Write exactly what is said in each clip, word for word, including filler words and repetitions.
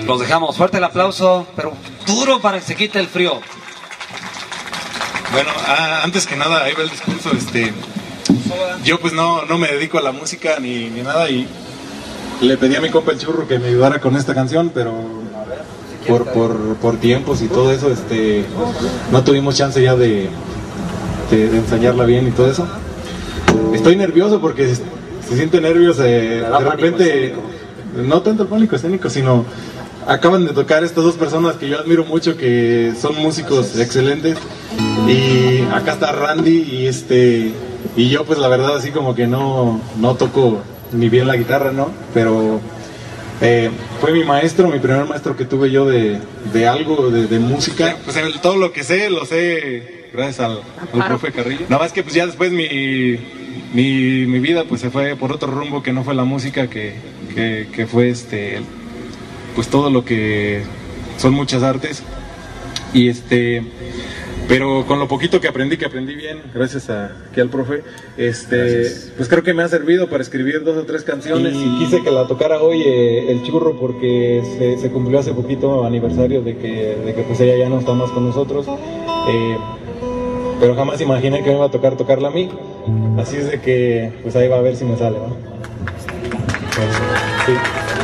Los dejamos. Fuerte el aplauso, pero duro para que se quite el frío. Bueno, ah, antes que nada, ahí va el discurso. Este, yo pues no, no me dedico a la música ni, ni nada y le pedí a mi compa el Churro que me ayudara con esta canción, pero por, por, por tiempos y todo eso, este, no tuvimos chance ya de, de, de ensayarla bien y todo eso. Estoy nervioso porque se, se siente nervios, eh, de repente, no tanto el pánico escénico, sino acaban de tocar estas dos personas que yo admiro mucho, que son músicos excelentes, y acá está Randy y este y yo pues la verdad así como que no, no toco ni bien la guitarra, ¿no? Pero eh, fue mi maestro, mi primer maestro que tuve yo de, de algo, de, de música. Pues el, todo lo que sé, lo sé gracias al, al profe Carrillo. Nada más que pues ya después mi, mi, mi vida pues se fue por otro rumbo que no fue la música, que, que, que fue este pues todo lo que son muchas artes. Y este pero con lo poquito que aprendí, que aprendí bien, gracias a, aquí al profe, este, gracias. Pues creo que me ha servido para escribir dos o tres canciones. Y, y quise que la tocara hoy eh, el Churro, porque se, se cumplió hace poquito aniversario de que, de que pues ella ya no está más con nosotros. Eh, pero jamás imaginé que me iba a tocar tocarla a mí. Así es de que pues ahí va a ver si me sale, ¿no? Pues, sí.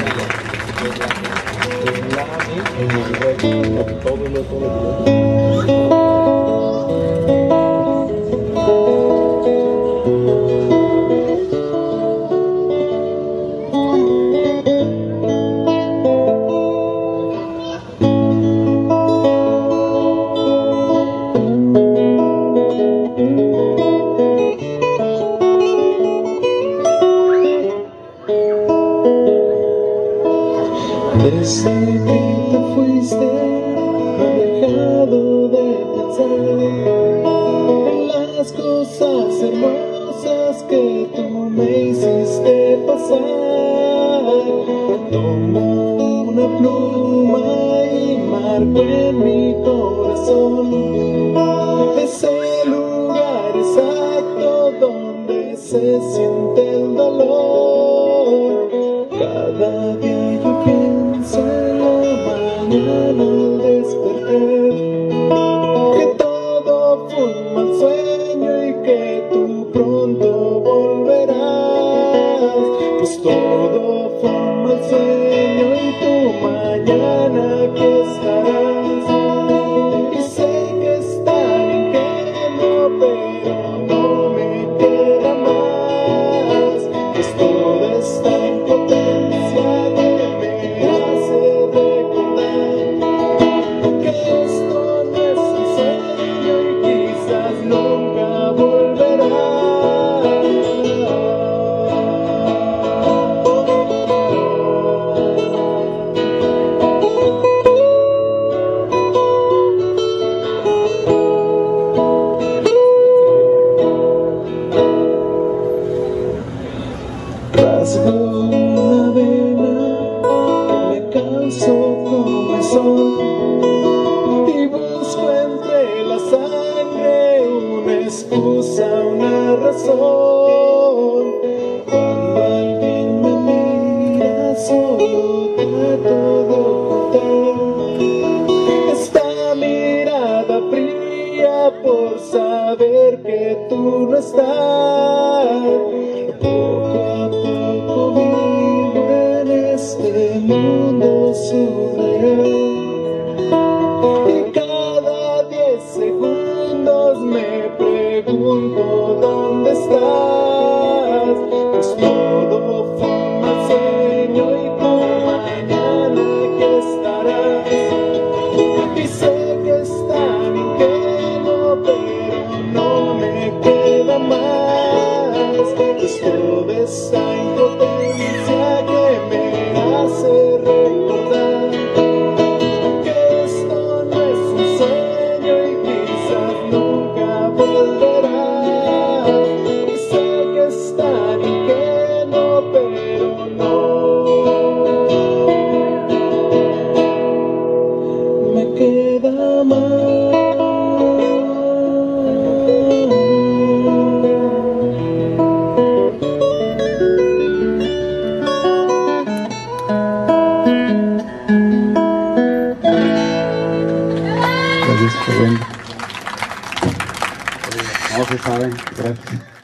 Desde que te fuiste, no he dejado de pensar en las cosas hermosas que tú me hiciste pasar. Tomo una pluma y marco en mi corazón ese lugar exacto donde se siente el dolor. Cada día yo pienso en la mañana al despertar que todo fue un mal sueño y que tú pronto volverás. Pues todo fue un mal sueño y tú mañana aquí estarás. Y sé que es tan ingenuo, pero no me queda más. Pues toda esta impotencia que me hace recordar que esto no es un sueño y quizás nunca volverá. Rasgo una vena que me causó comezón y busco entre la sangre una excusa, una razón. Cuando alguien me mira solo trato de ocultar esta mirada fría por saber que tú no estás. Poco a poco vivo en este mundo surreal y cada diez segundos me pregunto dónde estás. Pues todo fue un mal sueño y tú mañana aquí estarás. Y sé que es tan ingenuo, pero no me queda más. Gracias por venir. No se saben. Gracias.